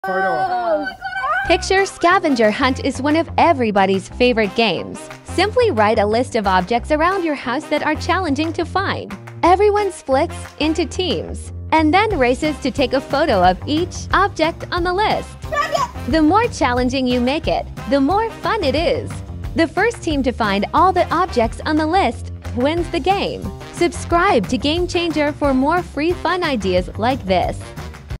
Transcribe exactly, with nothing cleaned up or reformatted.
Photo. Picture Scavenger Hunt is one of everybody's favorite games. Simply write a list of objects around your house that are challenging to find. Everyone splits into teams and then races to take a photo of each object on the list. The more challenging you make it, the more fun it is. The first team to find all the objects on the list wins the game. Subscribe to Game Changer for more free fun ideas like this.